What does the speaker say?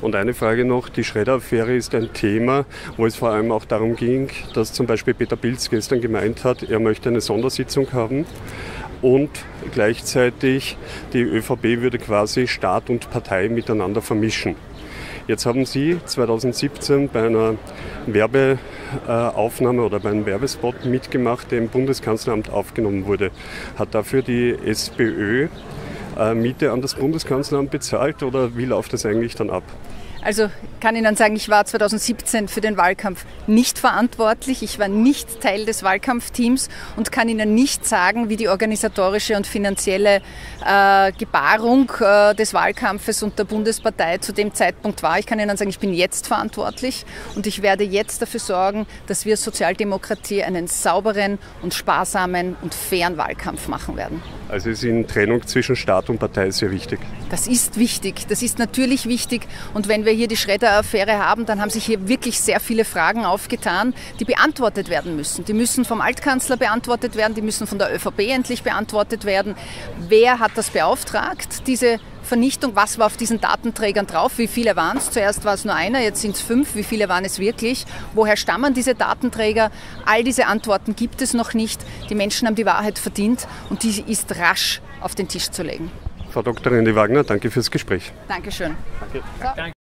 Und eine Frage noch, die Schredder-Affäre ist ein Thema, wo es vor allem auch darum ging, dass zum Beispiel Peter Pilz gestern gemeint hat, er möchte eine Sondersitzung haben und gleichzeitig die ÖVP würde quasi Staat und Partei miteinander vermischen. Jetzt haben Sie 2017 bei einer Werbeaufnahme oder bei einem Werbespot mitgemacht, der im Bundeskanzleramt aufgenommen wurde. Hat dafür die SPÖ Miete an das Bundeskanzleramt bezahlt oder wie läuft das eigentlich dann ab? Also kann Ihnen sagen, ich war 2017 für den Wahlkampf nicht verantwortlich. Ich war nicht Teil des Wahlkampfteams und kann Ihnen nicht sagen, wie die organisatorische und finanzielle Gebarung des Wahlkampfes und der Bundespartei zu dem Zeitpunkt war. Ich kann Ihnen sagen, ich bin jetzt verantwortlich und ich werde jetzt dafür sorgen, dass wir Sozialdemokratie einen sauberen und sparsamen und fairen Wahlkampf machen werden. Also ist Ihnen Trennung zwischen Staat und Partei sehr wichtig? Das ist wichtig, das ist natürlich wichtig. Und wenn wir hier die Schredder-Affäre haben, dann haben sich hier wirklich sehr viele Fragen aufgetan, die beantwortet werden müssen. Die müssen vom Altkanzler beantwortet werden, die müssen von der ÖVP endlich beantwortet werden. Wer hat das beauftragt, diese Vernichtung? Was war auf diesen Datenträgern drauf? Wie viele waren es? Zuerst war es nur einer, jetzt sind es 5. Wie viele waren es wirklich? Woher stammen diese Datenträger? All diese Antworten gibt es noch nicht. Die Menschen haben die Wahrheit verdient und die ist rasch auf den Tisch zu legen. Frau Dr. René Wagner, danke fürs Gespräch. Dankeschön. Danke. So.